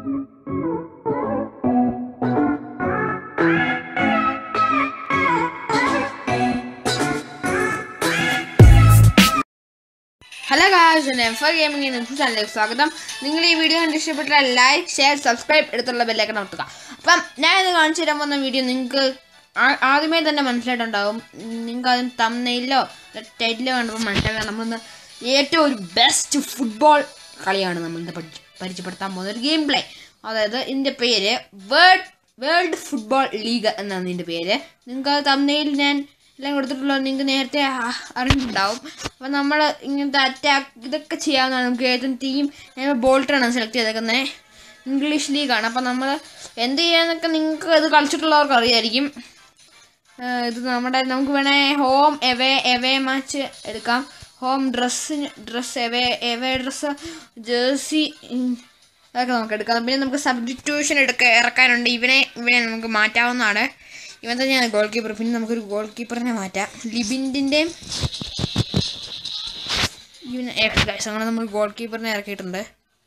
Hello guys, and for gaming in the channel. സ്വാഗതം. നിങ്ങൾ ഈ വീഡിയോ കണ്ട് ഇഷ്ടപ്പെട്ടാൽ ലൈക്ക്, ഷെയർ, സബ്സ്ക്രൈബ് എടുത്തുള്ള ബെല്ലൈക്കൺ അമർത്തുക. അപ്പം ഞാൻ ഇത് കാണിച്ചു തരാൻ പോകുന്ന വീഡിയോ നിങ്ങൾക്ക് ആദ്യമേ തന്നെ മനസ്സിലായിട്ടുണ്ടാവും. നിങ്ങൾക്ക് അതിന് തംബ്നെയിലോ ടൈറ്റിലോ കണ്ടപ്പോൾ മനസ്സിലാക്കാൻ നമ്മളിന്ന് ഏറ്റവും ഒരു ബെസ്റ്റ് ഫുട്ബോൾ കളിയാണ് നമ്മളിന്ന് പരിചയപ്പെടുത്താൻ പോകുന്ന ഒരു ഗെയിം പ്ലേ. അതായത് ഇതിൻ്റെ പേര് വേൾഡ് ഫുട്ബോൾ ലീഗ് എന്നാണ് ഇതിൻ്റെ പേര്. നിങ്ങൾക്ക് തംബ്നെയിൽ ഞാൻ എല്ലാം കൊടുത്തിട്ടുള്ളത് നിങ്ങൾക്ക് നേരത്തെ അറിഞ്ഞിട്ടുണ്ടാവും. അപ്പം നമ്മൾ ഇങ്ങനത്തെ അറ്റാക്ക് ഇതൊക്കെ ചെയ്യാവുന്നതാണ്. നമുക്ക് ഏറ്റവും ടീം ബോൾട്ടാണ് സെലക്ട് ചെയ്തേക്കുന്നത്. ഇംഗ്ലീഷ് ലീഗാണ്. അപ്പം നമ്മൾ എന്ത് ചെയ്യാന്നൊക്കെ നിങ്ങൾക്ക് ഇത് കളിച്ചിട്ടുള്ളവർക്ക് അറിയായിരിക്കും. ഇത് നമുക്ക് വേണേൽ ഹോം എവേ മാച്ച് എടുക്കാം. Home dress away dress jersey അതൊക്കെ നമുക്ക് എടുക്കാം. പിന്നെ നമുക്ക് സബ്സ്റ്റിറ്റ്യൂഷൻ ഇറക്കാനുണ്ട്. ഇവനെ നമുക്ക് മാറ്റാവുന്നതാണ്. ഇവൻ തന്നെയാണ് ഗോൾ കീപ്പർ. പിന്നെ നമുക്കൊരു ഗോൾ കീപ്പറിനെ മാറ്റാം. ലിബിൻ്റെയും ഇവന് ഗൈസ് അങ്ങനെ നമ്മൾ ഗോൾ കീപ്പറിനെ ഇറക്കിയിട്ടുണ്ട്.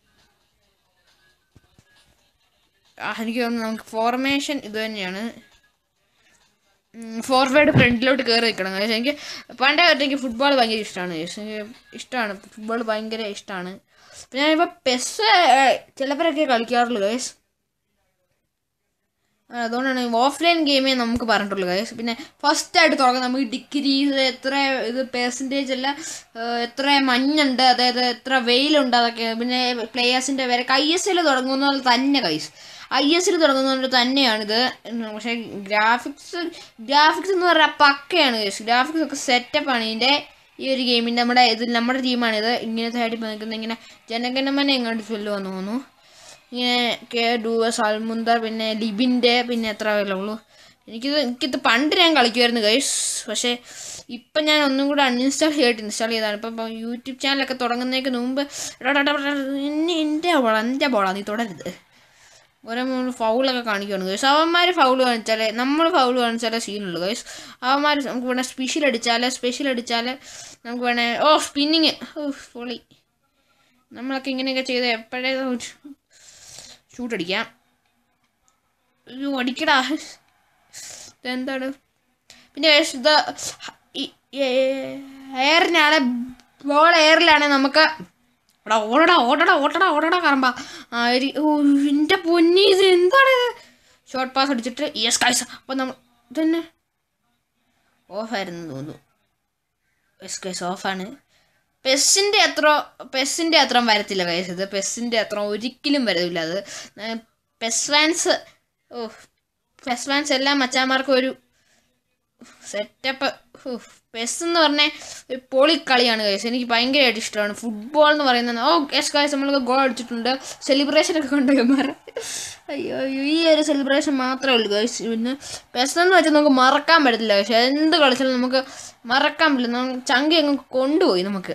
എനിക്ക് തോന്നുന്നു നമുക്ക് ഫോർമേഷൻ ഇത് തന്നെയാണ്. ഫോർവേഡ് ഫ്രണ്ടിലോട്ട് കയറി നിൽക്കണം ഗൈസ്. എനിക്ക് പണ്ടേ എനിക്ക് ഫുട്ബോൾ ഭയങ്കര ഇഷ്ടമാണ് ഗൈസ്. എനിക്ക് ഇഷ്ടമാണ് ഫുട്ബോൾ ഭയങ്കര ഇഷ്ടമാണ്. അപ്പം ഞാനിപ്പോൾ പെസ് ചിലപ്പോഴൊക്കെ കളിക്കാറുള്ളൂ ഗൈസ്. അതുകൊണ്ടാണ് ഓഫ്ലൈൻ ഗെയിമേ നമുക്ക് പറഞ്ഞിട്ടുള്ളൂ ഗൈസ്. പിന്നെ ഫസ്റ്റായിട്ട് തുടങ്ങും നമുക്ക് ഡിഗ്രീസ് എത്ര ഇത് പെർസെൻറ്റേജ് അല്ല എത്ര മഞ്ഞുണ്ട്, അതായത് എത്ര വെയിലുണ്ട്, അതൊക്കെ. പിന്നെ പ്ലേയേഴ്സിൻ്റെ വരെ ISL തുടങ്ങുന്നത് തന്നെ ഗൈസ്. ISL തുടങ്ങുന്നത് തന്നെയാണിത്. പക്ഷേ ഗ്രാഫിക്സ് എന്ന് പറഞ്ഞാൽ പക്കയാണ് ഗൈസ്. ഗ്രാഫിക്സ് ഒക്കെ സെറ്റപ്പാണ് ഇതിൻ്റെ ഈ ഒരു ഗെയിമിൻ്റെ. നമ്മുടെ ടീമാണിത്. ഇങ്ങനത്തെ ആയിട്ട് നിൽക്കുന്നത് ഇങ്ങനെ ജനഗണമന എങ്ങോട്ട് ചൊല്ലുമെന്ന് തോന്നുന്നു. ഇങ്ങനെ ഡൂവസ് അൽമുന്ദർ പിന്നെ ലിബിൻ്റെ പിന്നെ എത്ര ഉള്ളൂ. എനിക്കിത് പണ്ട് ഞാൻ കളിക്കുമായിരുന്നു ഗൈസ്. പക്ഷേ ഇപ്പം ഞാൻ ഒന്നും കൂടെ ഇൻസ്റ്റാൾ ചെയ്താണ്. ഇപ്പം യൂട്യൂബ് ചാനലൊക്കെ തുടങ്ങുന്നതിന് മുമ്പ് എൻ്റെ ബോളാണ് നീ തുടരുത്. ഓരോ ഫൗളൊക്കെ കാണിക്കുകയാണ് ഗൈസ്. അവന്മാർ ഫൗൾ കാണിച്ചാൽ നമ്മൾ ഫൗൾ കാണിച്ചാലേ സീനുള്ളൂ ഗൈസ്. അവന്മാർ നമുക്ക് വേണേൽ സ്പെഷ്യൽ അടിച്ചാൽ നമുക്ക് വേണേൽ സ്പിന്നിങ് പൊളി. നമ്മളൊക്കെ ഇങ്ങനെയൊക്കെ ചെയ്ത് എപ്പോഴേ ഷൂട്ടടിക്കാം. അടിക്കടാ ഇതെന്താണ്. പിന്നെ ഇത് എയറിനാണ് ബോൾ എയറിലാണെങ്കിൽ നമുക്ക് ഓടടാ കറമ്പ. എൻ്റെ പൊന്നി ഇത് എന്താണ് ഇത്. ഷോർട്ട് പാസ് അടിച്ചിട്ട് യെസ് ഗൈസ്. അപ്പം നമ്മൾ ഇതന്നെ ഓഫായിരുന്നു തോന്നുന്നു. യെസ് ഗൈസ് ഓഫാണ്. പെസ്സിൻ്റെ അത്ര വരത്തില്ല ഗൈസ്. ഇത് പെസ്സിൻ്റെ അത്ര ഒരിക്കലും വരത്തില്ല. അത് പെസ് ഫാൻസ് എല്ലാ മച്ചാന്മാർക്കും ഒരു സെറ്റപ്പ്. പെസ് എന്ന് പറഞ്ഞാൽ ഒരു പൊളിക്കളിയാണ് ഗൈസ്. എനിക്ക് ഭയങ്കരമായിട്ട് ഇഷ്ടമാണ് ഫുട്ബോൾ എന്ന് പറയുന്നത്. യെസ് ഗൈസ് നമ്മൾക്ക് ഗോൾ അടിച്ചിട്ടുണ്ട്. സെലിബ്രേഷനൊക്കെ കൊണ്ടുപോയി അയ്യോ ഈ ഒരു സെലിബ്രേഷൻ മാത്രമേ ഉള്ളൂ ഗൈസ്. പിന്നെ പെസ് എന്ന് വെച്ചാൽ നമുക്ക് മറക്കാൻ പറ്റത്തില്ല ഗൈസ്. എന്ത് കളിച്ചാലും നമുക്ക് മറക്കാൻ പറ്റില്ല. ചങ്കി അങ്ങ് കൊണ്ടുപോയി നമുക്ക്.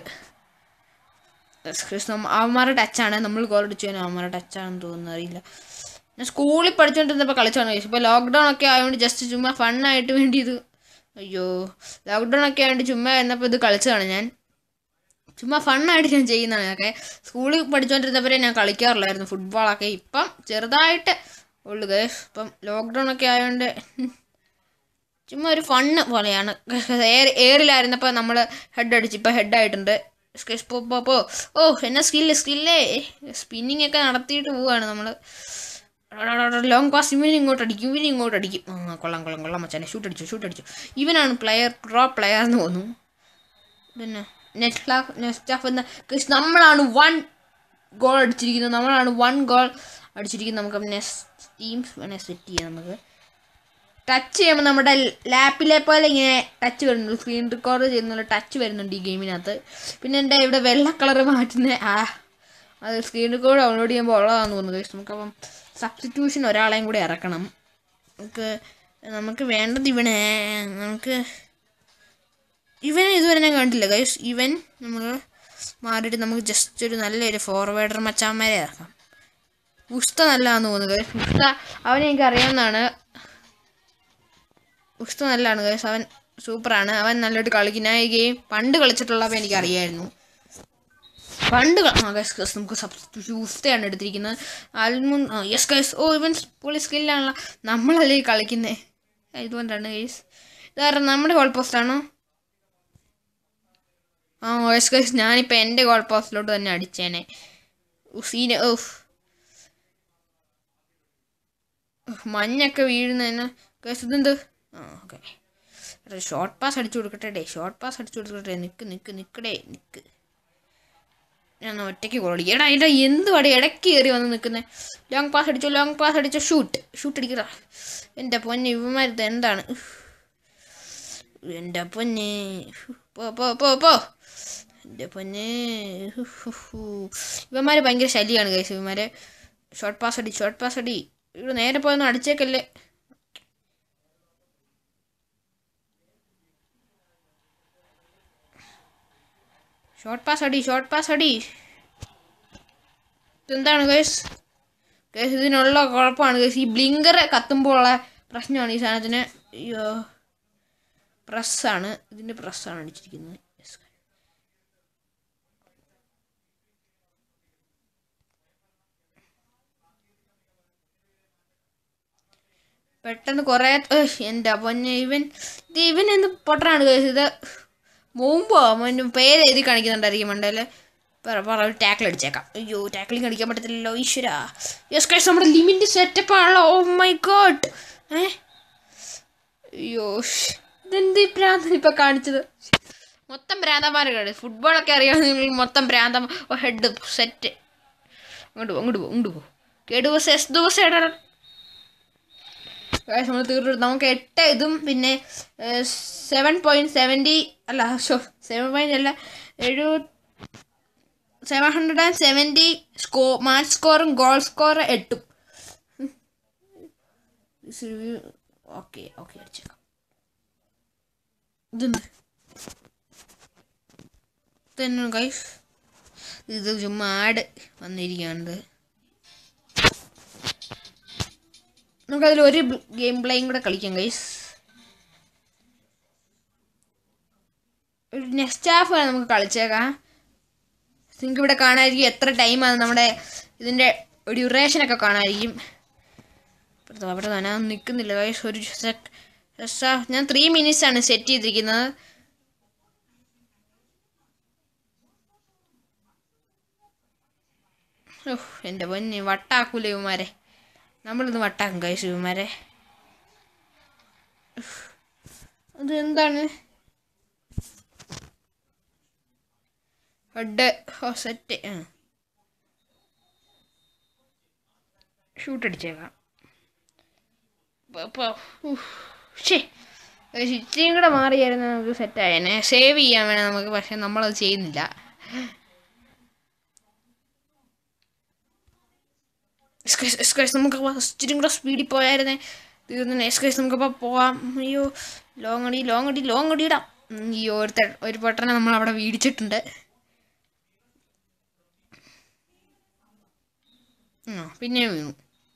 അവന്മാരുടെ ടച്ചാണ്. നമ്മൾ ഗോൾ അടിച്ചു കഴിഞ്ഞാൽ അവന്മാരുടെ ടച്ചാണെന്ന് തോന്നുന്നു, അറിയില്ല. ഞാൻ സ്കൂളിൽ പഠിച്ചുകൊണ്ടിരുന്നപ്പോൾ കളിച്ചാണ് ഗൈസ്. ഇപ്പോൾ ലോക്ക്ഡൗൺ ഒക്കെ ആയതുകൊണ്ട് ജസ്റ്റ് ചുമ്മാ ഫണ്ണായിട്ട് വേണ്ടി ഇത് ലോക്ക്ഡൗൺ ഒക്കെ ആയതുകൊണ്ട് ചുമ്മാ എന്നപ്പോൾ ഇത് കളിച്ചതാണ്. ഞാൻ ചുമ്മാ ഫണ്ണായിട്ട് ഞാൻ ചെയ്യുന്നതാണ്. അതൊക്കെ സ്കൂളിൽ പഠിച്ചുകൊണ്ടിരുന്നവരെ ഞാൻ കളിക്കാറില്ലായിരുന്നു ഫുട്ബോളൊക്കെ. ഇപ്പം ചെറുതായിട്ട് ഉള്ളു ഗൈസ്. ഇപ്പം ലോക്ക്ഡൗൺ ഒക്കെ ആയതുകൊണ്ട് ചുമ്മാ ഒരു ഫണ്ണ് പോലെയാണ്. എയറിലായിരുന്നപ്പോൾ നമ്മൾ ഹെഡ് അടിച്ച് ഇപ്പോൾ ഹെഡായിട്ടുണ്ട്. എന്നാ സ്കില്ലേ സ്പിന്നിങ് ഒക്കെ നടത്തിയിട്ട് പോവുകയാണ് നമ്മൾ. ലോങ് പാസ് ഇവനും ഇങ്ങോട്ട് അടിക്കും. കൊള്ളാം മച്ചാനെ. ഷൂട്ട് അടിച്ചു. ഇവനാണ് ടോപ്പ് പ്ലെയർ എന്ന് തോന്നുന്നു. പിന്നെ നെസ്റ്റാഫ് എന്ന നമ്മളാണ് 1 ഗോൾ അടിച്ചിരിക്കുന്നത്. നമുക്ക് നെക്സ്റ്റ് ടീംസ് വേണേൽ സെറ്റ് ചെയ്യാം. നമുക്ക് ടച്ച് ചെയ്യുമ്പോൾ നമ്മുടെ ലാപ്പിലെ പോലെ ഇങ്ങനെ ടച്ച് വരുന്നുണ്ട്. സ്ക്രീൻ റെക്കോർഡ് ചെയ്യുന്ന ടച്ച് വരുന്നുണ്ട് ഈ ഗെയിമിനകത്ത്. പിന്നെ എൻ്റെ ഇവിടെ വെള്ള കളർ മാറ്റുന്ന അത് സ്ക്രീൻ റെക്കോർഡ് ഡൗൺലോഡ് ചെയ്യുമ്പോൾ ഉള്ളതാണെന്ന് തോന്നുന്നു ഗൈസ്. നമുക്കപ്പം സബ്സ്റ്റിറ്റ്യൂഷൻ ഒരാളെയും കൂടെ ഇറക്കണം. നമുക്ക് വേണ്ടത് ഇവനെ ഇതുവരെ ഞാൻ കണ്ടില്ല ഗൈസ്. ഇവൻ നമ്മൾ മാറിയിട്ട് നമുക്ക് ജസ്റ്റ് ഒരു നല്ലൊരു ഫോർവേഡർ മച്ചാന്മാരെ ഇറക്കാം. ഉസ്ത നല്ലതാണെന്ന് തോന്നുന്നു ഗൈസ്. അവനെ എനിക്ക് അറിയാവുന്നതാണ്. നല്ലതാണ് ഗൈസ്. അവൻ സൂപ്പറാണ്. അവൻ നല്ലതായിട്ട് കളിക്കുന്ന ഈ ഗെയിം പണ്ട് കളിച്ചിട്ടുള്ളപ്പോൾ എനിക്കറിയായിരുന്നു. പണ്ട് ഗൈസ് നമുക്ക് സബ്സ്റ്റിറ്റ്യൂസ്റ്റാണ് എടുത്തിരിക്കുന്നത്. Yes guys. ഓ ഇവൻ പൊളി സ്കില്ലാണല്ലോ. നമ്മളല്ലേ കളിക്കുന്നത്. ഇതുകൊണ്ടാണ് ഗൈസ്. ഇതായിരുന്നു നമ്മുടെ ഗോൾ പോസ്റ്റാണോ? Yes guys. ഞാനിപ്പോൾ എൻ്റെ ഗോൾ പോസ്റ്റിലോട്ട് തന്നെ അടിച്ചേനെ. സീന്. മഞ്ഞൊക്കെ വീഴുന്നതിന് ഗൈസ്. ഇതെന്ത്? ഓക്കെ. ഷോർട്ട് പാസ് അടിച്ചു കൊടുക്കട്ടെ. നിക്ക്. ഞാൻ ഒറ്റയ്ക്ക് ഗോൾ അടിക്കും. എടാ എന്തുവാടെ ഇടയ്ക്ക് കയറി വന്ന് നിൽക്കുന്നത്? ലോങ് പാസ് അടിച്ചോ. ഷൂട്ട് അടിക്കടാ. എൻ്റെ പൊന്നെ ഇവന്മാരത് എന്താണ്? എൻ്റെ പൊന്നെ പോ. എൻ്റെ പൊന്നെ ഇവന്മാർ ഭയങ്കര ശല്യമാണ് ഗൈസ്. ഇവന്മാരെ ഷോർട്ട് പാസ് അടി. ഇവിടെ നേരെ പോയൊന്നും അടിച്ചേക്കല്ലേ. ഷോർട്ട് പാസ് അടി. ഇതെന്താണ് ഗൈസ്? ഇതിനുള്ള കുഴപ്പമാണ് ഗൈസ്. ഈ ബ്ലിങ്കർ കത്തുമ്പോൾ ഉള്ള പ്രശ്നമാണ് ഈ സാധനത്തിന്. അയ്യോ, ഇതിൻ്റെ പ്രസ്സാണ് അടിച്ചിരിക്കുന്നത്. പെട്ടെന്ന് കുറേ എൻ്റെ പൊന്നെ ഇവൻ എന്ത് പൊട്ടനാണ് ഗൈസ്. ഇത് മുമ്പോ പേര് എഴുതി കാണിക്കുന്നുണ്ടായിരിക്കും മണ്ടയിൽ. ഒരു ടാക്കിൾ അടിച്ചേക്കാം. അയ്യോ, ടാക്കിളിങ് അടിക്കാൻ പറ്റത്തില്ലല്ലോ. ഈശ്വര. യെസ് ഗൈസ്, നമ്മുടെ ലിമിറ്റ് സെറ്റപ്പ് ആണല്ലോ. Oh my god. അയ്യോ, ഇതെന്ത് പ്രാന്തം ഇപ്പം കാണിച്ചത്? മൊത്തം ഭ്രാന്തന്മാരാണ്. ഫുട്ബോളൊക്കെ അറിയാമെങ്കിൽ മൊത്തം ഭ്രാന്തം. Head set. അങ്ങോട്ട് പോ. ദിവസം നമ്മൾ തീർന്നു. നമുക്ക് 8 ഇതും പിന്നെ 7.70 അല്ല 770 മാച്ച് സ്കോറും ഗോൾ സ്കോർ 8. ഓക്കെ അടിച്ചേക്കാം. ഇതെന്നെ ഗൈസ്. ഇത് ചുമ്മാ ആഡ് വന്നിരിക്കുകയാണിത്. നമുക്കതിൽ ഒരു ഗെയിം പ്ലേയും കൂടെ കളിക്കാം ഗൈസ്. ഒരു നെക്സ്റ്റ് ഹാഫ് വരെ നമുക്ക് കളിച്ചേക്കാം. നിങ്ങൾക്ക് ഇവിടെ കാണാമായിരിക്കും എത്ര ടൈമാണ് നമ്മുടെ ഇതിൻ്റെ ഡ്യൂറേഷനൊക്കെ കാണാമായിരിക്കും. അവിടെ ഞാൻ നിൽക്കുന്നില്ല ഗൈസ്. ഒരു ഞാൻ 3 മിനിറ്റ്സ് ആണ് സെറ്റ് ചെയ്തിരിക്കുന്നത്. എൻ്റെ പൊന്നെ വട്ടാക്കൂല ഇവന്മാരെ. നമ്മളിന്ന് വട്ടാക്കും ഗൈസ് ഇവന്മാരെ. അത് എന്താണ്? Headset. ഷൂട്ട് അടിച്ചേക്കാം. ഇച്ചിരിയും കൂടെ മാറിയായിരുന്നു നമുക്ക് സെറ്റായേനെ. സേവ് ചെയ്യാൻ വേണം നമുക്ക്, പക്ഷെ നമ്മളത് ചെയ്യുന്നില്ല. നമുക്ക് ഇച്ചിരി കൂടെ സ്പീഡിൽ പോയായിരുന്നേ തീർന്നെ. നമുക്കപ്പോൾ പോവാം. അയ്യോ, ലോങ് അടിയിടാം. അയ്യോ, ഒരു പൊട്ടനെ നമ്മളവിടെ വീടിച്ചിട്ടുണ്ട്. പിന്നെ വീണു.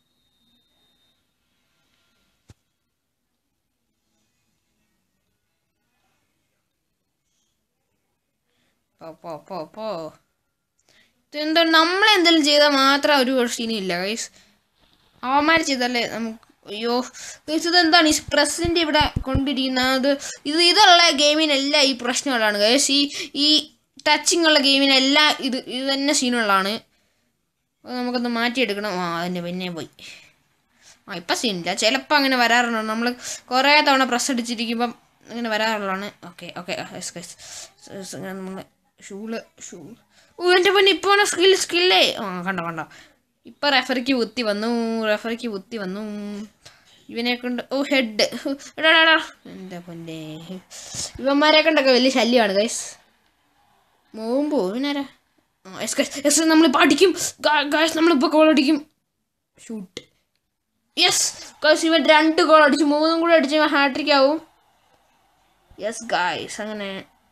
പോ. ഇതെന്താണ്? നമ്മളെന്തെങ്കിലും ചെയ്താൽ മാത്രം ഒരു സീനില്ല ഗൈസ്. അവന്മാർ ചെയ്തല്ലേ നമുക്ക്. അയ്യോ ഗൈസ്, ഇതെന്താണ് ഈ പ്രസിഡന്റ് ഇവിടെ കൊണ്ടിരിക്കുന്നത്? ഇതുള്ള ഗെയിമിനെല്ലാം ഈ പ്രശ്നങ്ങളാണ് ഗൈസ്. ഈ ടച്ചിങ് ഉള്ള ഗെയിമിനെല്ലാം ഇത് തന്നെ സീനുകളാണ്. നമുക്കൊന്ന് മാറ്റിയെടുക്കണം. അതിൻ്റെ പിന്നെ പോയി. ഇപ്പം സീനില്ല. ചിലപ്പോൾ അങ്ങനെ വരാറുണ്ട്. നമ്മൾ കുറേ തവണ പ്രസ് അടിച്ചിരിക്കുമ്പം അങ്ങനെ വരാറുള്ളതാണ്. ഓക്കെ ഇങ്ങനെ നമ്മൾ ഷൂ എൻ്റെ പൊന്നെ ഇപ്പോൾ സ്കില്ലേ. കണ്ടോ ഇപ്പം റെഫറിക്ക് കുത്തി വന്നു. ഇവനെ കൊണ്ട് ഹെഡ്. എൻ്റെ പൊന്നെ, ഇവന്മാരെ കൊണ്ടൊക്കെ വലിയ ശല്യമാണ് ഗൈസ്. മുമ്പോ ഇവനാരാ? നമ്മളിപ്പോൾ അടിക്കും ഗൈസ്. നമ്മളിപ്പോൾ ഗോൾ അടിക്കും. ഷൂട്ട്. യെസ് ഗൈസ്, ഇവൻ 2 ഗോൾ അടിച്ചു. 3 കൂടെ അടിച്ച് ഇവൻ ഹാട്രിക് ആവും. Yes guys. അങ്ങനെ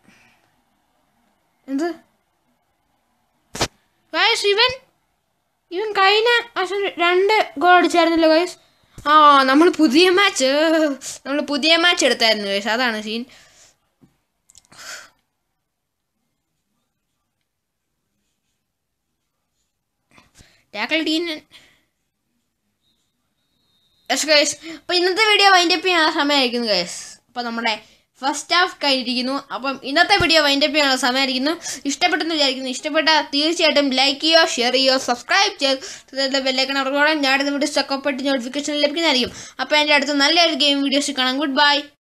എന്ത് ഗൈസ്, ഇവൻ കഴിഞ്ഞ 2 ഗോൾ അടിച്ചായിരുന്നല്ലോ ഗൈസ്. നമ്മൾ പുതിയ മാച്ച് എടുത്തായിരുന്നു ഗൈസ്. അതാണ് സീൻ. ടാക്കിൾ ടീൻ യെസ് ഗൈസ്. അപ്പോൾ ഇന്നത്തെ വീഡിയോ വൈൻഡപ്പ് ചെയ്യാനുള്ള സമയമായിരിക്കുന്നു ഗൈസ്. അപ്പോൾ നമ്മുടെ ഫസ്റ്റ് ഹാഫ് കഴിഞ്ഞിരിക്കുന്നു. അപ്പം ഇന്നത്തെ വീഡിയോ വൈൻഡപ്പ് ചെയ്യാനുള്ള സമയമായിരിക്കുന്നു. ഇഷ്ടപ്പെട്ടെന്ന് വിചാരിക്കുന്നു. ഇഷ്ടപ്പെട്ടാൽ തീർച്ചയായിട്ടും ലൈക്ക് ചെയ്യുക, ഷെയർ ചെയ്യുക, സബ്സ്ക്രൈബ് ചെയ്ത് ബെല്ലൈക്കൺ ഉറപ്പാണ്. ഞാൻ അടുത്ത വീഡിയോ സ്റ്റോക്കപ്പെട്ട് നോട്ടിഫിക്കേഷൻ ലഭിക്കുന്നതായിരിക്കും. അപ്പോൾ എൻ്റെ അടുത്ത് നല്ലൊരു ഗെയിം വീഡിയോസ് കാണാം. Good by.